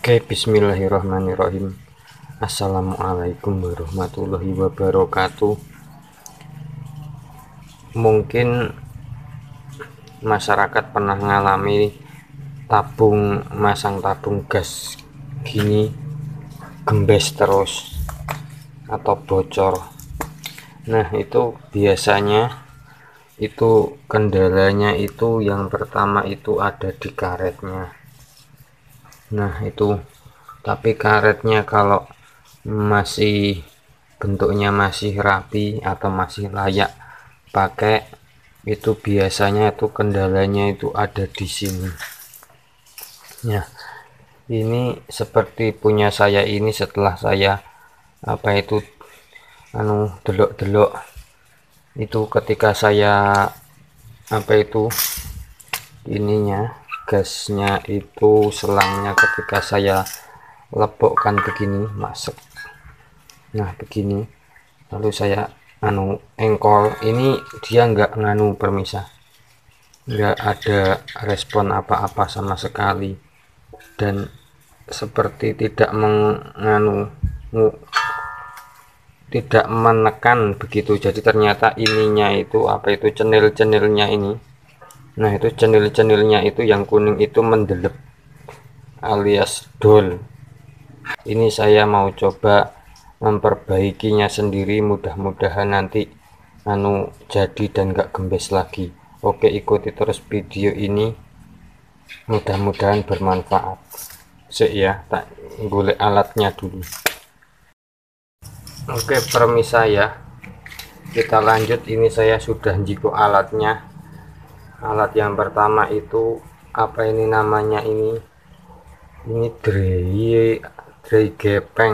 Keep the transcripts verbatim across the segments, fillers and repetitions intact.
Oke, bismillahirrahmanirrahim. Assalamualaikum warahmatullahi wabarakatuh. Mungkin masyarakat pernah mengalami tabung masang tabung gas gini gembes terus atau bocor. Nah, itu biasanya itu kendalanya itu yang pertama itu ada di karetnya. Nah, itu tapi karetnya kalau masih bentuknya masih rapi atau masih layak pakai, itu biasanya itu kendalanya itu ada di sini. Nah, ini seperti punya saya ini, setelah saya apa itu anu delok-delok itu ketika saya apa itu ininya gasnya itu selangnya ketika saya lebokkan begini masuk, nah begini, lalu saya anu engkol ini, dia enggak nganu permisah, enggak ada respon apa-apa sama sekali, dan seperti tidak menganu tidak menekan begitu. Jadi ternyata ininya itu apa itu cenil-cenilnya ini, nah itu cenil-cenilnya itu yang kuning itu mendelep alias dol. Ini saya mau coba memperbaikinya sendiri, mudah-mudahan nanti anu jadi dan gak gembes lagi. Oke, ikuti terus video ini, mudah-mudahan bermanfaat. Sik ya, tak golek alatnya dulu. Oke, permisa ya, kita lanjut. Ini saya sudah jiko alatnya. Alat yang pertama itu apa ini namanya, ini ini dray dray gepeng,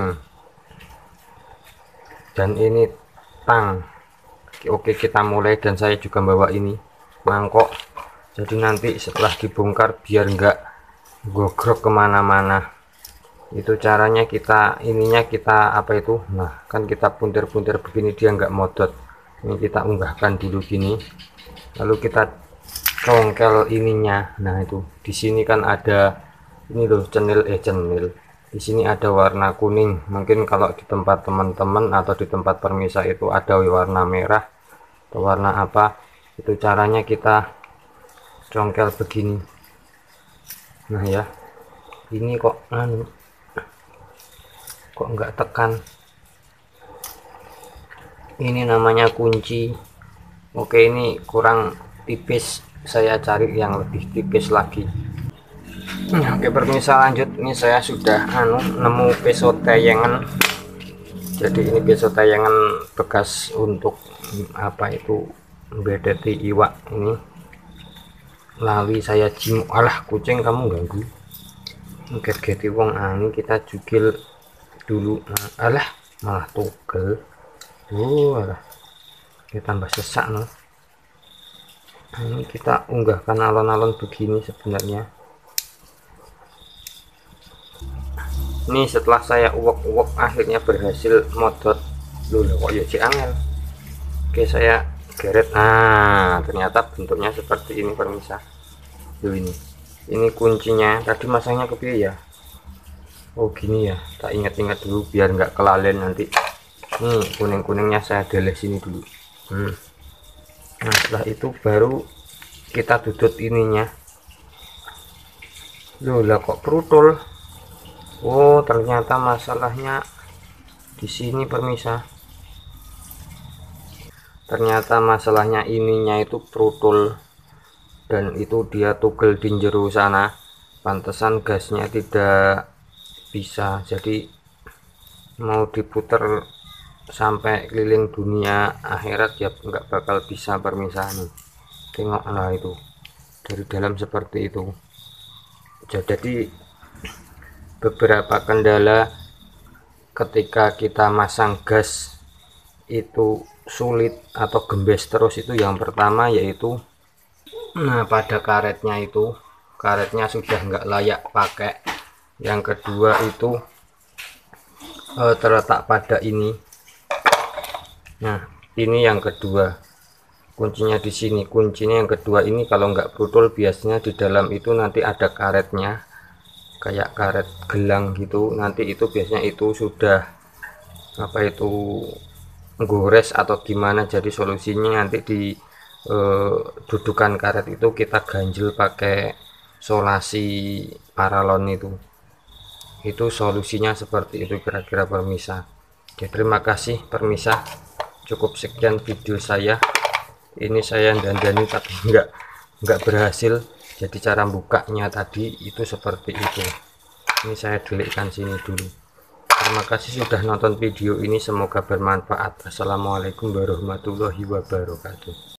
dan ini tang. Oke, kita mulai, dan saya juga bawa ini mangkok, jadi nanti setelah dibongkar biar enggak gogrok kemana-mana. Itu caranya, kita ininya kita apa itu, nah kan kita puntir-puntir begini dia enggak modot. Ini kita unggahkan dulu gini, lalu kita congkel ininya. Nah itu di sini kan ada ini loh cenil eh cenil di sini ada warna kuning. Mungkin kalau di tempat teman-teman atau di tempat permisa itu ada warna merah atau warna apa. Itu caranya kita congkel begini. Nah ya, ini kok anu kok enggak tekan, ini namanya kunci. Oke, ini kurang tipis, saya cari yang lebih tipis lagi. Oke, permisa lanjut. Ini saya sudah anu nemu pisau tayangan. Jadi ini pisau tayangan bekas untuk apa itu bedeti iwak ini. Lali saya jim, alah kucing kamu ganggu. Get-geti wong ani, kita jukil dulu. Nah, alah malah tugel. Oh, alah. Kita tambah sesak no. Ini kita unggahkan alon-alon begini sebenarnya. Ini setelah saya uwek-uwek akhirnya berhasil modot. Loh, kok ya si angel. Oke, saya geret. Nah, ternyata bentuknya seperti ini permisa. Loh, ini ini kuncinya. Tadi masangnya ke piye ya? Oh gini ya, tak ingat-ingat dulu biar nggak kelalen nanti. Nih kuning-kuningnya saya deleh sini dulu. hmm. Nah setelah itu baru kita tutut ininya. Loh lah kok perutul. Oh ternyata masalahnya di sini permisa. Ternyata masalahnya ininya itu perutul, dan itu dia tugel di jero sana. Pantesan gasnya tidak bisa, jadi mau diputer sampai keliling dunia akhirat ya nggak bakal bisa permisa nih. Tengoklah itu dari dalam seperti itu. Jadi beberapa kendala ketika kita masang gas itu sulit atau gembes terus, itu yang pertama yaitu nah pada karetnya, itu karetnya sudah nggak layak pakai. Yang kedua itu eh, terletak pada ini. Nah ini yang kedua, kuncinya di sini. Kuncinya yang kedua ini kalau nggak brutul biasanya di dalam itu nanti ada karetnya. kayak karet gelang gitu, nanti itu biasanya itu sudah apa itu gores atau gimana. Jadi solusinya nanti di eh, dudukan karet itu kita ganjel pakai solasi paralon itu itu solusinya seperti itu kira-kira permisa. Oke, terima kasih permisa, cukup sekian video saya. Ini saya dandani tapi enggak enggak berhasil, jadi cara bukanya tadi itu seperti itu. Ini saya delikkan sini dulu. Terima kasih sudah nonton video ini, semoga bermanfaat. Assalamualaikum warahmatullahi wabarakatuh.